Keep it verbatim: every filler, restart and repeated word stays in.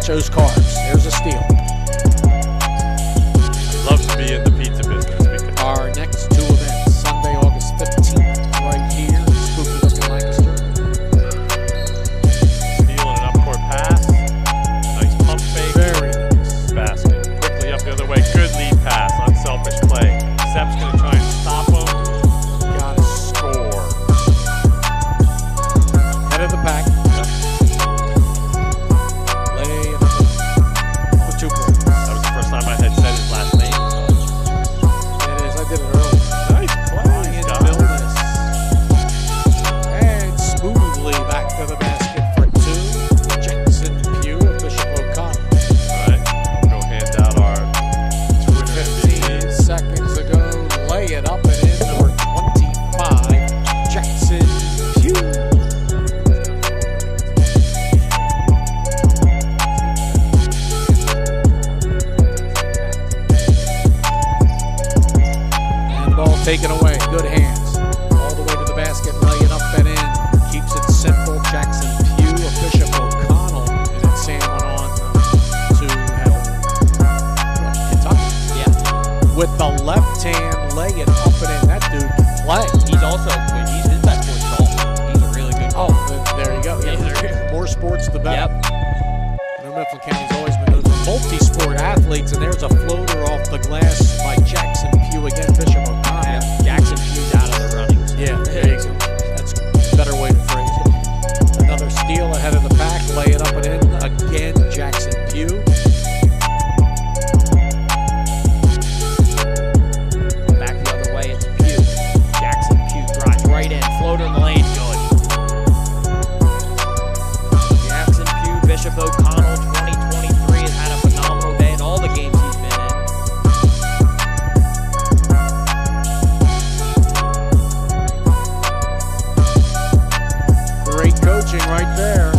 shows carbs. There's a steal. Love to be in the pizza business. Because Our next two events, Sunday, August fifteenth, right here, Spooky Looking Lancaster. Steal and an up court pass. Nice pump fake. Very nice. Basket. Quickly up the other way. Good lead pass. Unselfish play. Sepp's going to try and stop him. Got a score. Head of the pack. Lay for two points. That was the first time I had said his last name. It is. I did it early. Nice play. Ryan Milnes. And smoothly back to the basket for two. Jackson Pugh of Bishop O'Connell. Alright, we'll go hand out our Twitter fifteen seconds ago. Lay it up and in. Number twenty-five, Jackson Pugh. And ball taken away. Good hands. All the way to the basket. Lay it up and in. Keeps it simple. Jackson Pugh of Bishop O'Connell. And then Sam went on to have Kentucky. Yeah. With the left hand, lay it up and in. That dude can play. He's also, he's his best sport's golf. He's a really good Oh, golfer. th- there you go. Yeah, there- More sports, the better. Yep. New Mifflin County's always been those multi-sport athletes, and there's a floater off the glass by Jackson Pugh again, Bishop O'Connell. Yeah. Jackson Pugh's out of the running. Yeah, there you go. That's a better way to phrase it. Another steal ahead of the pack, lay it up and in. Again, Jackson Pugh. Back the other way, it's Pugh. Jackson Pugh drives right in. Floater in the lane, good. Jackson Pugh, Bishop O'Connell, twenty twenty-three, has had a phenomenal day in all the games he's been in. Great coaching right there.